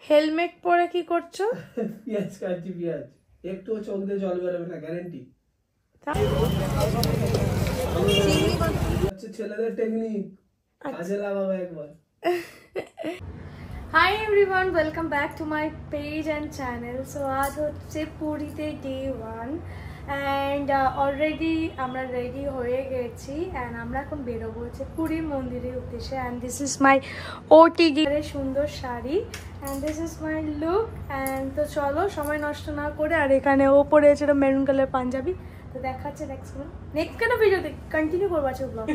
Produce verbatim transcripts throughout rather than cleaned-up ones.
Helmet পরে কি করছো? পিয়াজ কাটছি, পিয়াজ একটু চোখ দিয়ে জল বেরোবে না, গ্যারান্টি। আচ্ছা, ছেলেদের টেকনিক কাজে লাগাবো একবার। Hi everyone, welcome back to my page and channel. So আজ হচ্ছে পুরীতে ডে ওয়ান অ্যান্ড অলরেডি আমরা রেডি হয়ে গেছি অ্যান্ড আমরা এখন বেরোবো হচ্ছে পুরী মন্দিরের উদ্দেশ্যে। And this is my OTD সুন্দর sari and this is my look. And তো চলো সময় নষ্ট না করে, আর এখানে ও পরে আছে মেরুন কালার পাঞ্জাবি, তো দেখাচ্ছে নেক্সট নেক্সট কেন ভিডিওতে কন্টিনিউ করবো আছে ব্লগ।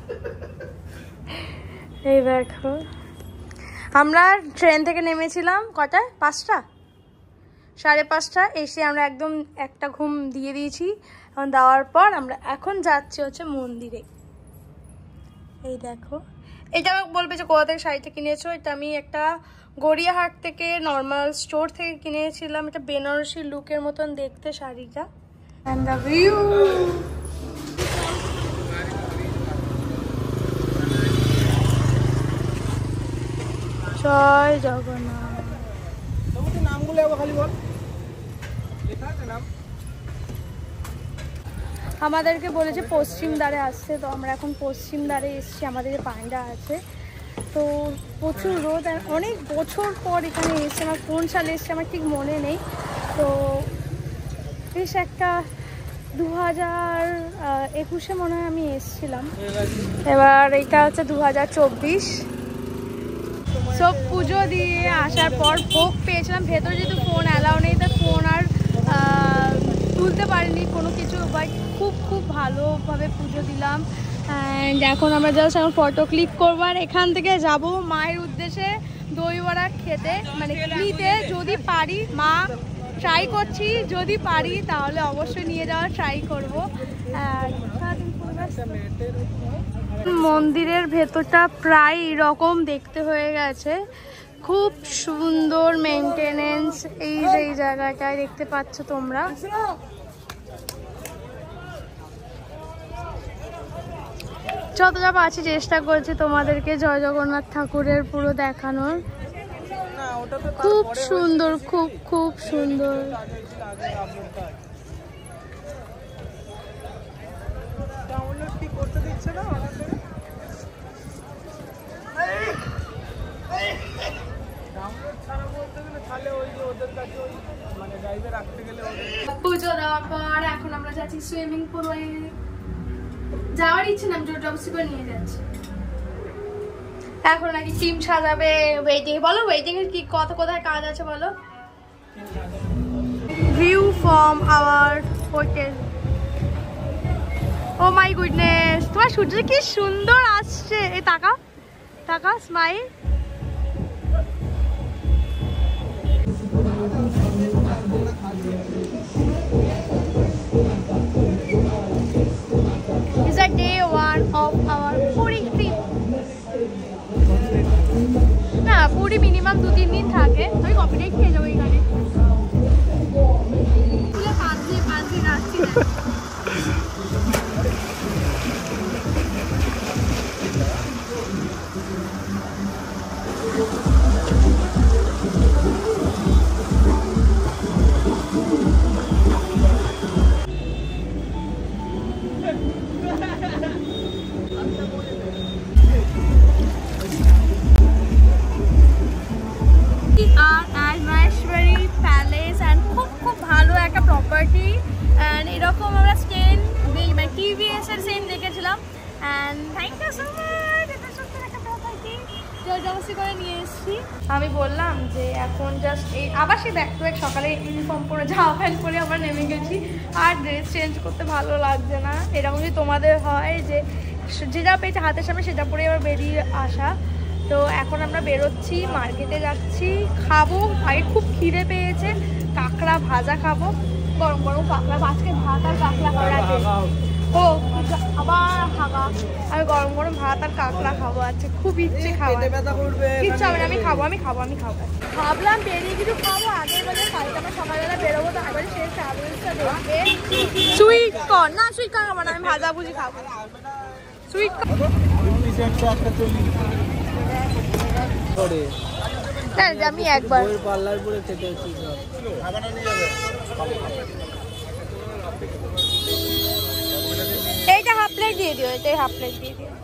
এই দেখো আমরা ট্রেন থেকে নেমেছিলাম কটায়, পাঁচটা সাড়ে পাঁচটা এসে আমরা একদম একটা ঘুম দিয়ে দিয়েছি। দেওয়ার পর আমরা এখন যাচ্ছি হচ্ছে মন্দিরে। এই দেখো, এটা বলবে যে কোথা থেকে শাড়িটা কিনেছো। এটা আমি একটা গড়িয়াহাট থেকে নর্মাল স্টোর থেকে কিনেছিলাম। এটা বেনারসি লুকের মতন দেখতে শাড়িটা। অ্যান্ড দ্য ভিউ, জয় জগন্নাথ। আমাদেরকে বলেছে পশ্চিম দ্বারে আসছে, তো আমরা এখন পশ্চিম দ্বারে এসেছি। আমাদের যে পান্ডা আছে, তো প্রচুর রোদ আর অনেক বছর পর এখানে এসছে। আমার কোন সালে এসছে আমার ঠিক মনে নেই। তো বেশ একটা দু হাজার একুশে মনে হয় আমি এসছিলাম। এবার এটা হচ্ছে দু হাজার চব্বিশ। সব পুজো দিয়ে আসার পর ভোগ পেয়েছিলাম। ভেতরে যেহেতু ফোন অ্যালাউ নেই, তো ফোন আর তুলতে পারিনি কোনো কিছু, বাট খুব খুব ভালোভাবে পুজো দিলাম। অ্যান্ড এখন আমরা জাস্ট এখন ফটো ক্লিক করবো আর এখান থেকে যাব মায়ের উদ্দেশ্যে দই বড়া খেতে, মানে নিতে যদি পারি। মা ট্রাই করছি, যদি পারি তাহলে অবশ্যই নিয়ে যাওয়ার ট্রাই করবো। মন্দিরের ভেতরটা প্রায় এরকম দেখতে হয়ে গেছে, খুব সুন্দর মেনটেনেন্স। এই যে এই জায়গাটায় দেখতে পাচ্ছ তোমরা, যতটা পাচ্ছি চেষ্টা করছি তোমাদেরকে জয় জগন্নাথ ঠাকুরের পুরো দেখানোর। খুব সুন্দর, খুব খুব সুন্দর। পুজো দেওয়ার পর এখন আমরা যাচ্ছি সুইমিং পুলে। যাওয়ার ইচ্ছে না, জোর জবরদস্তি করে নিয়ে যাচ্ছি। এখন নাকি টিম সাজাবে, ওয়েটিং। বলো ওয়েটিং এর কি কত কোথায় কাজ আছে বলো। View from our hotel. Oh my goodness, তোমার সূর্য কি সুন্দর আসছে। এই টাকা টাকা smile. It's a day one of our Puri trip. না, পুরি মিনিমাম দু তিন দিন থাকে। আমি কপিটাই খেয়ে যাবো এখানে। পাঁচ দিন পাঁচ দিন আসছি না। প্রপার্টি অ্যান্ড এরকম আমরা স্টেন মানে টিভিএস এর সেম দেখেছিলাম। And thank you so much, এত সুন্দর একটা প্রপার্টি জবরদস্তি করে নিয়ে এসেছি। আমি বললাম যে এখন জাস্ট এই আবার সেই ব্যাক টু ব্যাক সকালে ইউনিফর্ম পরে জামা প্যান্ট পরে আবার নেমে গেছি, আর ড্রেস চেঞ্জ করতে ভালো লাগছে না। এরকম যদি তোমাদের হয় যে যেটা পেয়েছে হাতের সামনে সেটা পরে আবার বেরিয়ে আসা। তো এখন আমরা বেরোচ্ছি, মার্কেটে যাচ্ছি, খাবো। আগে খুব খিদে পেয়েছে, কাঁকড়া ভাজা খাবো, গরম গরম কাঁকড়া। আজকে ভাত আর কাঁকড়া খাওয়া ও আবার হাগা। আমি গরম গরম ভাত আর কাঁকড়া খাবো, আছে খুব ইচ্ছে খাওয়া। কিচ্ছু হবে না, আমি খাবো আমি খাবো আমি খাবো ভাবলাম বেরিয়ে কিছু খাবো। আগের বেলা কালকে আমরা সকালবেলা বেরোবো, তো আগের সেই ট্রাভেলসটা দেখে সুইট কর্ন, না সুইট কর্ন খাবো না, আমি ভাজা ভুজি খাবো। সুইট কর্ন আমি একবার পার্লার পুরো খেতে হচ্ছে এইটা হাফ প্লেট দিয়ে দিও, এটাই হাফ প্লেট দিয়ে দিও।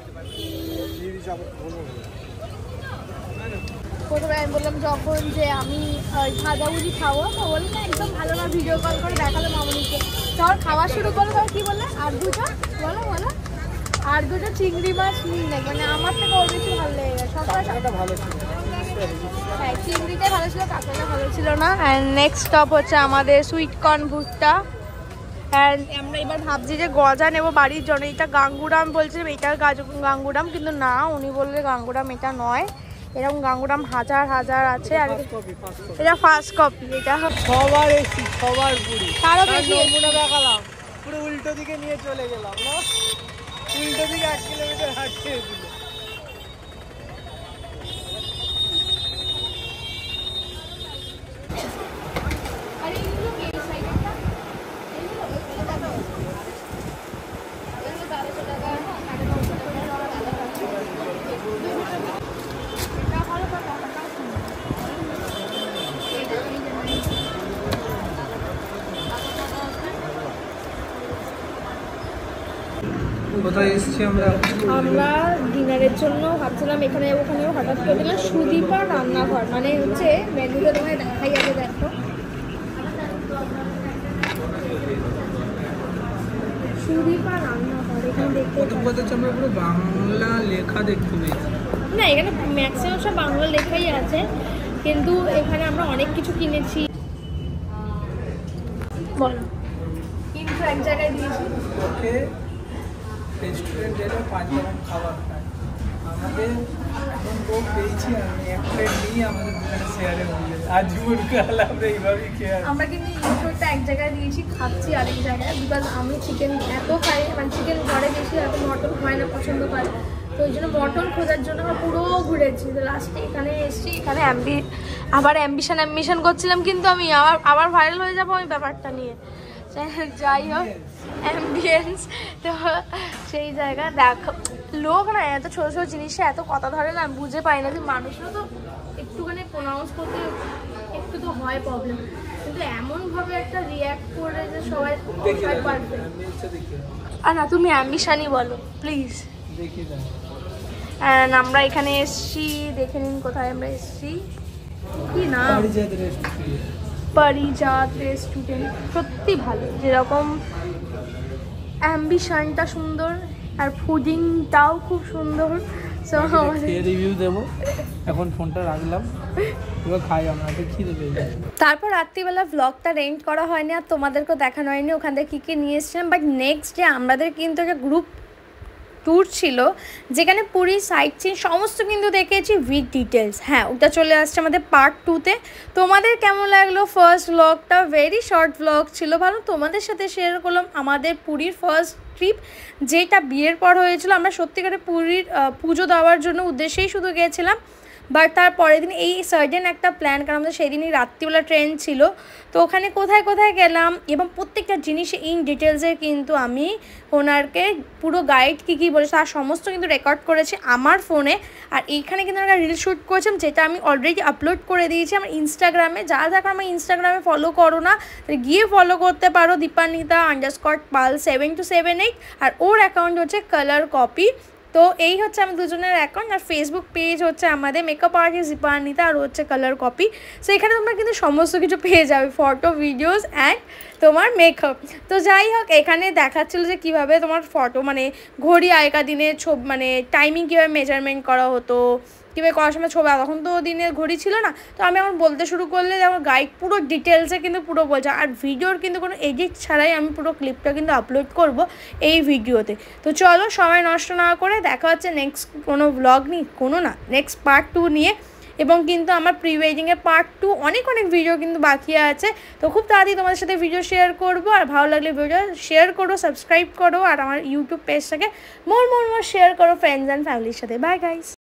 প্রথমে আমি বললাম যখন যে আমি ভাজাভুজি খাবো, তো বললাম না একদম ভালো না, ভিডিও কল করে দেখালো মামনিকে। তখন খাওয়া শুরু করলো, তখন কী বললে আর দুটো বলো বলো আর দুটো চিংড়ি মাছ নিই না, মানে আমার থেকে ওর বেশি ভালো লেগে গেছে। সবটা ভালো ছিল, হ্যাঁ চিংড়িটাই ভালো ছিল, কাঁকড়াটা ভালো ছিল না। অ্যান্ড নেক্সট স্টপ হচ্ছে আমাদের সুইট কর্ন ভুট্টা। অ্যান্ড আমরা এবার ভাবছি যে গজা নেবো বাড়ির জন্য। এটা গাঙ্গুরাম বলছিলাম, এটা গাঙ্গুরাম, কিন্তু না উনি বললে গাঙ্গুরাম এটা নয়, এরকম গাঙ্গুরাম হাজার হাজার আছে। আর এটা ফার্স্ট কপি, এটা সবার এসি সবার পুরি কারো বেশি নমুনা দেখালাম, পুরো উল্টো দিকে নিয়ে চলে গেলাম না, উল্টো দিকে এক কিলোমিটার হাঁটিয়ে দিল। কোথায় এসেছি আমরা? আমরা ডিনারের জন্য ভাবছিলাম এখানে ওখানে, হঠাৎ করে দিলাম সুদীপা রান্নাঘর, মানে হচ্ছে মেনুতে তোমায় দেখাই যাবে। দেখো সুদীপা রান্নাঘর, এখানে দেখতে আমরা পুরো বাংলা লেখা দেখতে পেয়েছি। না এখানে ম্যাক্সিমাম সব বাংলা লেখাই আছে, কিন্তু এখানে আমরা অনেক কিছু কিনেছি। বলো কিন্তু এক জায়গায় দিয়েছি রেস্টুরেন্ট এলে পাঁচ রকম খাবার খায়, আমাদের এখন লোক পেয়েছি আমি এক প্লেট নিয়ে আমাদের দোকানে শেয়ারে হয়ে যায়, আজ জীবনকাল আমরা এইভাবেই খেয়ে। আমরা কিন্তু ইউটিউবটা এক জায়গায় দিয়েছি, খাচ্ছি আরেক জায়গায়, বিকজ আমি চিকেন এত খাই, মানে চিকেন ঘরে বেশি, এত মটন হয় না, পছন্দ করে, তো ওই জন্য মটন খোঁজার জন্য আমরা পুরো ঘুরেছি। তো লাস্টে এখানে এসেছি, এখানে অ্যাম্বি আবার অ্যাম্বিশন অ্যাম্বিশন করছিলাম, কিন্তু আমি আবার আবার ভাইরাল হয়ে যাবো ওই ব্যাপারটা নিয়ে। যাই হোক অ্যাম্বিয়েন্স, তো সেই জায়গা দেখো লোক না এত ছোটো ছোটো জিনিসে এত কথা ধরে না, আমি বুঝে পাই না যে মানুষরা তো একটুখানি প্রোনাউন্স করতে একটু তো হয় প্রবলেম, কিন্তু এমনভাবে একটা রিয়্যাক্ট করে যে সবাই পারবে। আর না তুমি অ্যাম্বিশনই বলো প্লিজ। অ্যান্ড আমরা এখানে এসছি, দেখে নিন কোথায় আমরা এসছি, কি না পারিজাত রেস্টুরেন্ট, সত্যি ভালো, যেরকম অ্যাম্বিশনটা সুন্দর আর ফুডিংটাও খুব সুন্দর। সো রিভিউ দেবো, এখন ফোনটা রাখলাম, এবার খাই আমরা, খিদে পেয়ে যাবে। তারপর রাত্রিবেলা ভ্লগটা রেন্ট করা হয়নি আর তোমাদেরকেও দেখানো হয়নি ওখান থেকে কী কী নিয়ে এসেছিলাম, বাট নেক্সট ডে আমাদের কিন্তু একটা গ্রুপ ট্যুর ছিল যেখানে পুরী সাইট সিন সমস্ত কিন্তু দেখেছি উইথ ডিটেলস। হ্যাঁ ওটা চলে আসছে আমাদের পার্ট টুতে। তোমাদের কেমন লাগলো ফার্স্ট ব্লগটা? ভেরি শর্ট ব্লগ ছিল, ভালো তোমাদের সাথে শেয়ার করলাম আমাদের পুরীর ফার্স্ট ট্রিপ, যেটা বিয়ের পর হয়েছিল। আমরা সত্যিকারে পুরীর পুজো দেওয়ার জন্য উদ্দেশ্যেই শুধু গিয়েছিলাম, বাট তার পরের দিন এই সার্ডেন একটা প্ল্যান, কারণ আমাদের সেই দিনই রাত্রিবেলা ট্রেন ছিল, তো ওখানে কোথায় কোথায় গেলাম এবং প্রত্যেকটা জিনিস ইন ডিটেলসে কিন্তু আমি ওনারকে পুরো গাইড কী কী বলেছে তার সমস্ত কিন্তু রেকর্ড করেছি আমার ফোনে। আর এইখানে কিন্তু আমরা রিল শ্যুট করেছিলাম, যেটা আমি অলরেডি আপলোড করে দিয়েছি আমার ইনস্টাগ্রামে। যারা দেখো আমার ইনস্টাগ্রামে ফলো করো না, গিয়ে ফলো করতে পারো Dipanwita underscore Pal seven two seven eight, আর ওর অ্যাকাউন্ট হচ্ছে কালার কপি। তো এই হচ্ছে আমি দুজনের অ্যাকাউন্ট, আর ফেসবুক পেজ হচ্ছে আমাদের মেকআপ আর্টিস্ট দীপান্বিতা, আর হচ্ছে কালার কপি। সো এখানে তোমরা কিন্তু সমস্ত কিছু পেয়ে যাবে, ফটো, ভিডিওস অ্যান্ড তোমার মেকআপ। তো যাই হোক এখানে দেখাচ্ছিলো যে কীভাবে তোমার ফটো, মানে ঘড়ি আগেকার দিনে ছবি, মানে টাইমিং কীভাবে মেজারমেন্ট করা হতো, কীভাবে করার সময় ছবি, তখন তো দিনের ঘড়ি ছিল না। তো আমি আমার বলতে শুরু করলে আমার গাইড পুরো ডিটেলসে কিন্তু পুরো বলছে, আর ভিডিওর কিন্তু কোনো এডিট ছাড়াই আমি পুরো ক্লিপটা কিন্তু আপলোড করব এই ভিডিওতে। তো চলো সময় নষ্ট না করে দেখা হচ্ছে নেক্সট কোনো ব্লগ নিয়ে, কোনো না নেক্সট পার্ট টু নিয়ে, এবং কিন্তু আমার প্রি ওয়েডিংয়ের পার্ট টু অনেক অনেক ভিডিও কিন্তু বাকি আছে। তো খুব তাড়াতাড়ি তোমাদের সাথে ভিডিও শেয়ার করবো, আর ভালো লাগলে ভিডিও শেয়ার করো, সাবস্ক্রাইব করো, আর আমার ইউটিউব পেজটাকে মোর মোর মোর শেয়ার করো ফ্রেন্ডস অ্যান্ড ফ্যামিলির সাথে। Bye guys.